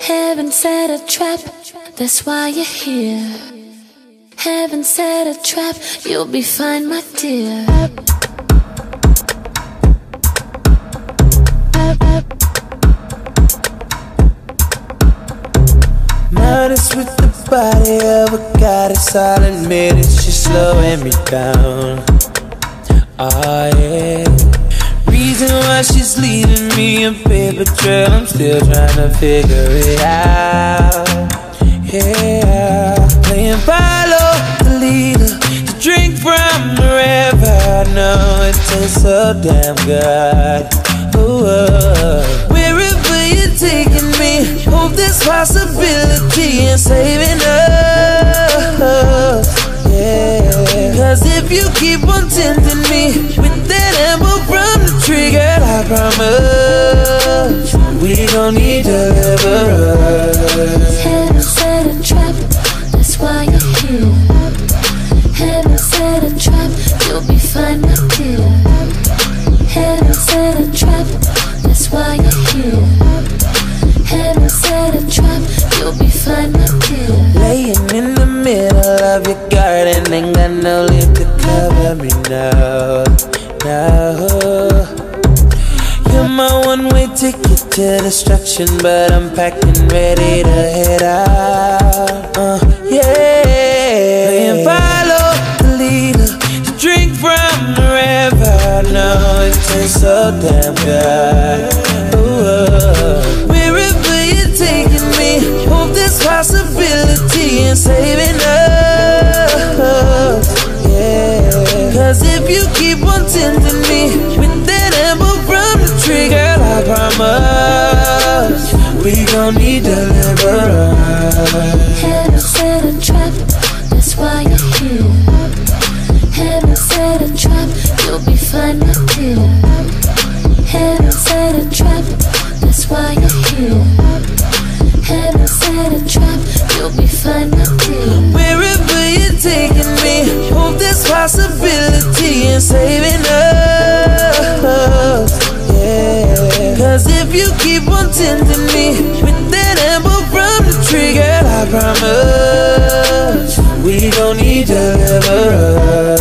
Heaven set a trap, that's why you're here. Heaven set a trap, you'll be fine, my dear. Modest with the body of a goddess, I'll admit it, she's slowing me down. Oh yeah. Reason why she's leaving me a paper trail, I'm still trying to figure it out. Yeah. Playing follow the leader, to drink from the river, I know it tastes so damn good. Ooh, wherever you're taking me, hope there's possibility in saving us. Yeah. Cause if you keep on tempting me with that ammo from the trigger, I promise we don't need deliverance. Heaven set a trap, that's why you're here. Heaven set a trap, you'll be fine, my dear. Heaven set a trap, that's why you're here. Heaven set a trap, you'll be fine, my dear. Laying in the middle of your garden, ain't got no leaf to cover me now. You're my one-way ticket to destruction, but I'm packing ready to head out. Yeah. Playing follow the leader, to drink from the river, I know it tastes so damn good. Ooh, wherever you're taking me, hope there's possibility in saving us. Yeah. Cause if you keep on tempting me with that ammo from the trigger, I promise we gon' need deliverance. Heaven set a trap, that's why you're here. Heaven set a trap, you'll be fine, my dear. Heaven set a trap, that's why you're here. Heaven set a trap, you'll be fine, my dear. Wherever you're taking me, hope there's possibility in saving us. Yeah. Cause if you keep on tempting me with that ammo from the trigger, I promise we gon' need deliverance.